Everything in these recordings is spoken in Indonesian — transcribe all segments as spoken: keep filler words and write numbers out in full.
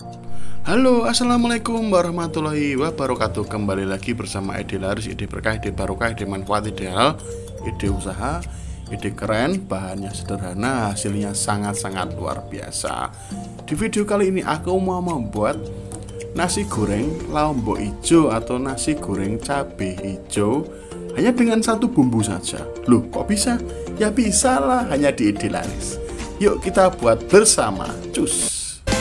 Halo, assalamualaikum warahmatullahi wabarakatuh. Kembali lagi bersama ide laris, ide berkah, ide barokah, ide manfaat, ide halal, ide usaha, ide keren. Bahannya sederhana, hasilnya sangat-sangat luar biasa. Di video kali ini aku mau membuat nasi goreng lombok hijau atau nasi goreng cabai hijau hanya dengan satu bumbu saja. Loh, kok bisa? Ya bisa lah, hanya di ide laris. Yuk kita buat bersama. Cus.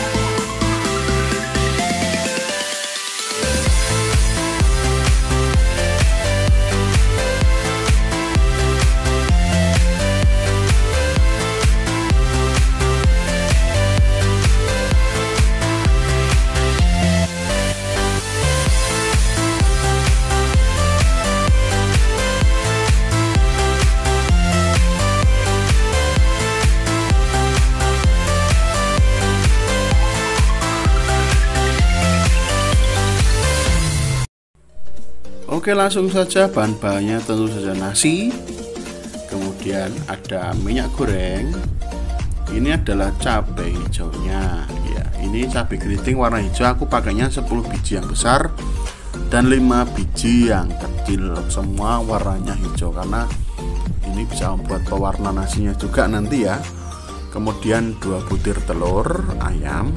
Oke, langsung saja. Bahan-bahannya tentu saja nasi, kemudian ada minyak goreng, ini adalah cabai hijaunya ya, ini cabai keriting warna hijau. Aku pakainya sepuluh biji yang besar dan lima biji yang kecil, semua warnanya hijau karena ini bisa membuat pewarna nasinya juga nanti ya. Kemudian dua butir telur ayam,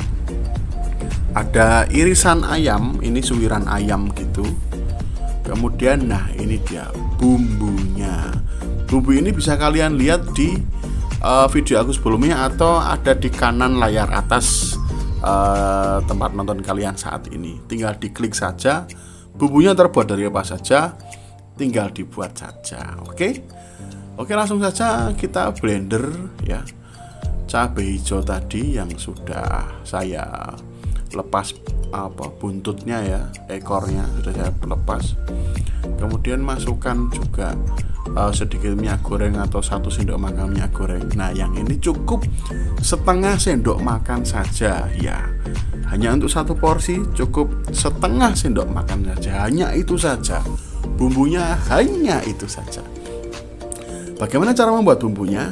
ada irisan ayam, ini suwiran ayam gitu. Kemudian nah ini dia bumbunya. Bumbu ini bisa kalian lihat di uh, video aku sebelumnya atau ada di kanan layar atas uh, tempat nonton kalian saat ini. Tinggal diklik saja. Bumbunya terbuat dari apa saja, tinggal dibuat saja. Oke. Oke, langsung saja kita blender ya. Cabai hijau tadi yang sudah saya lepas apa buntutnya ya, ekornya sudah saya lepas. Kemudian masukkan juga uh, sedikit minyak goreng atau satu sendok makan minyak goreng. Nah, yang ini cukup setengah sendok makan saja ya. Hanya untuk satu porsi cukup setengah sendok makan saja. Hanya itu saja. Bumbunya hanya itu saja. Bagaimana cara membuat bumbunya?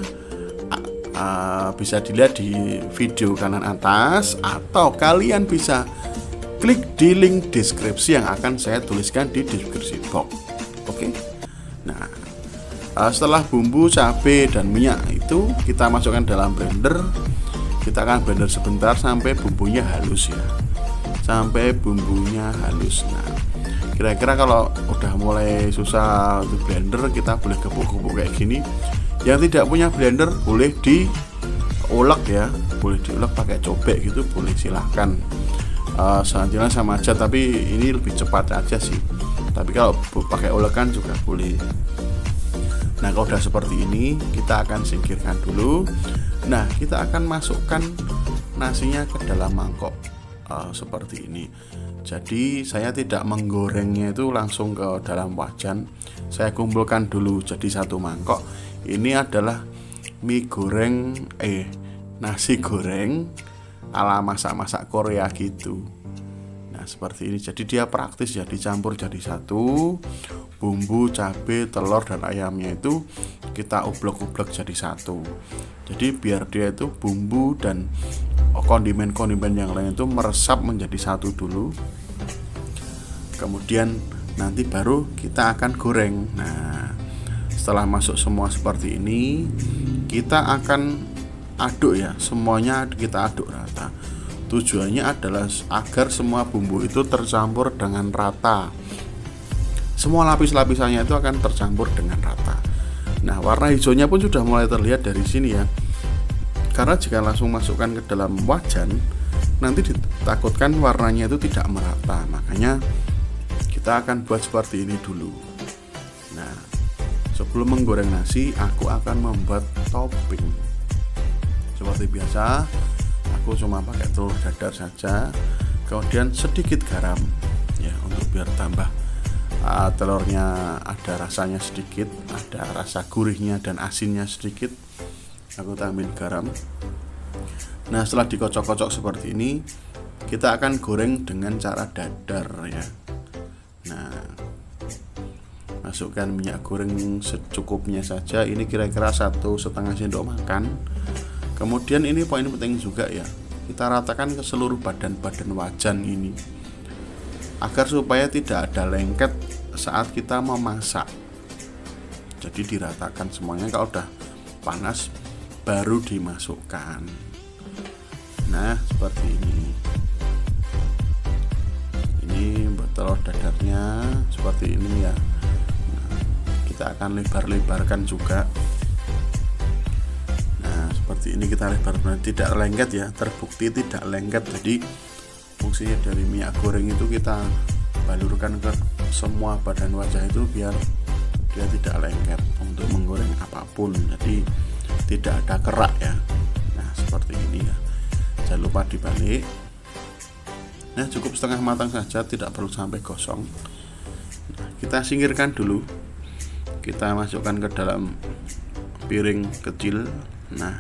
Uh, bisa dilihat di video kanan atas atau kalian bisa klik di link deskripsi yang akan saya tuliskan di deskripsi box. Oke. Nah, uh, setelah bumbu, cabai dan minyak itu kita masukkan dalam blender. Kita akan blender sebentar sampai bumbunya halus ya. Sampai bumbunya halus. Nah, kira-kira kalau udah mulai susah untuk blender, kita boleh gebuk-gebuk kayak gini. Yang tidak punya blender boleh diulek ya, boleh diulek pakai cobek gitu, boleh silahkan. Uh, Selanjutnya sama aja, tapi ini lebih cepat aja sih. Tapi kalau pakai ulekan juga boleh. Nah, kalau udah seperti ini, kita akan singkirkan dulu. Nah, kita akan masukkan nasinya ke dalam mangkok uh, seperti ini. Jadi saya tidak menggorengnya itu langsung ke dalam wajan. Saya kumpulkan dulu jadi satu mangkok. Ini adalah mie goreng eh nasi goreng ala masak-masak Korea gitu. Nah, seperti ini. Jadi dia praktis ya, dicampur jadi satu. Bumbu, cabai, telur dan ayamnya itu kita ublek-ublek jadi satu. Jadi biar dia itu bumbu dan kondimen-kondimen yang lain itu meresap menjadi satu dulu. Kemudian nanti baru kita akan goreng. Nah, setelah masuk semua seperti ini, kita akan aduk ya, semuanya kita aduk rata. Tujuannya adalah agar semua bumbu itu tercampur dengan rata. Semua lapis-lapisannya itu akan tercampur dengan rata. Nah, warna hijaunya pun sudah mulai terlihat dari sini ya. Karena jika langsung masukkan ke dalam wajan, nanti ditakutkan warnanya itu tidak merata. Makanya kita akan buat seperti ini dulu. Nah, sebelum menggoreng nasi, aku akan membuat topping. Seperti biasa, aku cuma pakai telur dadar saja, kemudian sedikit garam ya, untuk biar tambah uh, telurnya ada rasanya sedikit, ada rasa gurihnya dan asinnya sedikit. Aku tambahin garam. Nah, setelah dikocok-kocok seperti ini, kita akan goreng dengan cara dadar ya. Nah, masukkan minyak goreng secukupnya saja. Ini kira-kira satu setengah sendok makan. Kemudian ini poin penting juga ya, kita ratakan ke seluruh badan-badan wajan ini, agar supaya tidak ada lengket saat kita memasak. Jadi diratakan semuanya, kalau udah panas baru dimasukkan. Nah, seperti ini. Ini buat telur dadarnya seperti ini ya. Nah, kita akan lebar-lebarkan juga. Nah, seperti ini kita lebar-lebarkan, tidak lengket ya, terbukti tidak lengket. Jadi fungsinya dari minyak goreng itu kita balurkan ke semua badan wajah itu biar dia tidak lengket untuk menggoreng apapun, jadi tidak ada kerak ya. Nah, seperti ini ya, jangan lupa dibalik. Nah, cukup setengah matang saja, tidak perlu sampai gosong. Nah, kita singkirkan dulu, kita masukkan ke dalam piring kecil. Nah,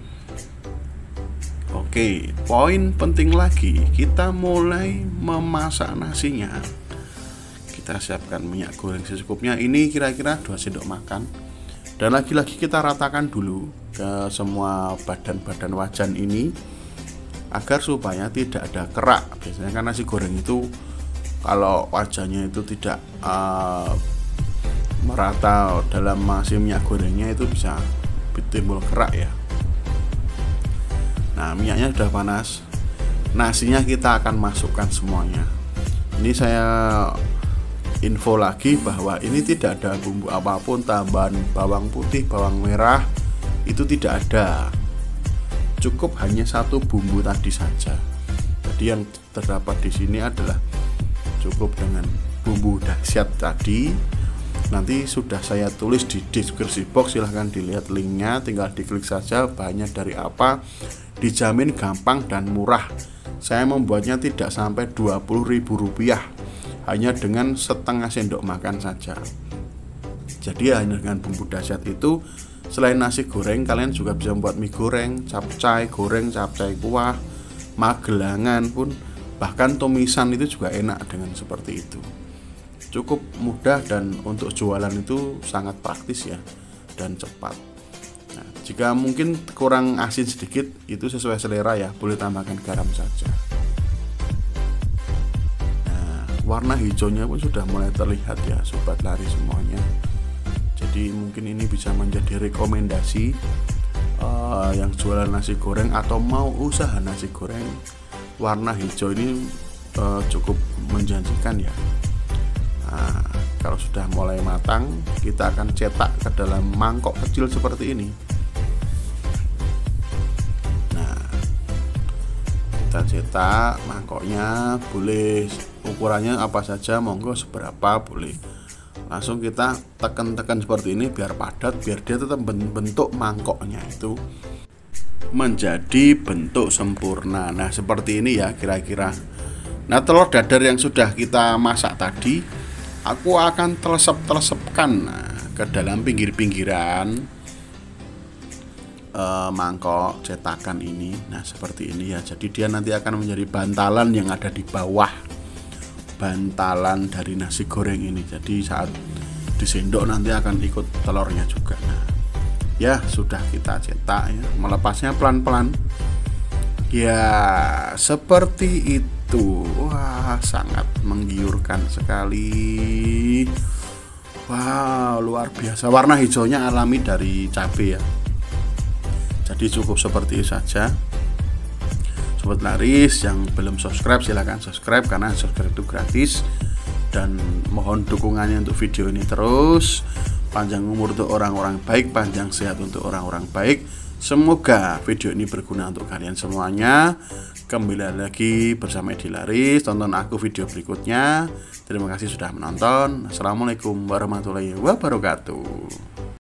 oke, poin penting lagi, kita mulai memasak nasinya. Kita siapkan minyak goreng secukupnya, ini kira-kira dua sendok makan. Dan lagi-lagi kita ratakan dulu ke semua badan-badan wajan ini, agar supaya tidak ada kerak. Biasanya kan nasi goreng itu kalau wajannya itu tidak uh, merata dalam masih minyak gorengnya, itu bisa timbul kerak ya. Nah, minyaknya sudah panas, nasinya kita akan masukkan semuanya. Ini saya info lagi bahwa ini tidak ada bumbu apapun, tambahan bawang putih, bawang merah, itu tidak ada. Cukup hanya satu bumbu tadi saja. Jadi yang terdapat di sini adalah cukup dengan bumbu dahsyat tadi. Nanti sudah saya tulis di deskripsi box, silahkan dilihat linknya, tinggal diklik saja bahannya dari apa. Dijamin gampang dan murah. Saya membuatnya tidak sampai dua puluh ribu rupiah, hanya dengan setengah sendok makan saja. Jadi hanya dengan bumbu dahsyat itu, selain nasi goreng, kalian juga bisa membuat mie goreng, capcay goreng, capcay kuah, magelangan pun, bahkan tumisan itu juga enak dengan seperti itu. Cukup mudah dan untuk jualan itu sangat praktis ya, dan cepat. Nah, jika mungkin kurang asin sedikit, itu sesuai selera ya, boleh tambahkan garam saja. Warna hijaunya pun sudah mulai terlihat ya, sobat lari semuanya. Jadi mungkin ini bisa menjadi rekomendasi uh, yang jualan nasi goreng atau mau usaha nasi goreng. Warna hijau ini uh, cukup menjanjikan ya. Nah, kalau sudah mulai matang, kita akan cetak ke dalam mangkok kecil seperti ini. Kita cetak mangkoknya, boleh ukurannya apa saja, monggo seberapa boleh. Langsung kita tekan-tekan seperti ini biar padat, biar dia tetap bentuk mangkoknya itu menjadi bentuk sempurna. Nah, seperti ini ya kira-kira. Nah, telur dadar yang sudah kita masak tadi, aku akan telesep-telesepkan nah, ke dalam pinggir-pinggiran Uh, mangkok cetakan ini. Nah, seperti ini ya. Jadi dia nanti akan menjadi bantalan yang ada di bawah, bantalan dari nasi goreng ini. Jadi saat disendok nanti akan ikut telurnya juga. Nah, ya sudah kita cetak ya. Melepasnya pelan-pelan. Ya, seperti itu. Wah, sangat menggiurkan sekali. Wow, luar biasa. Warna hijaunya alami dari cabai ya. Jadi cukup seperti itu saja. Sobat laris yang belum subscribe, silahkan subscribe karena subscribe itu gratis. Dan mohon dukungannya untuk video ini terus. Panjang umur untuk orang-orang baik, panjang sehat untuk orang-orang baik. Semoga video ini berguna untuk kalian semuanya. Kembali lagi bersama Edi Laris. Tonton aku video berikutnya. Terima kasih sudah menonton. Assalamualaikum warahmatullahi wabarakatuh.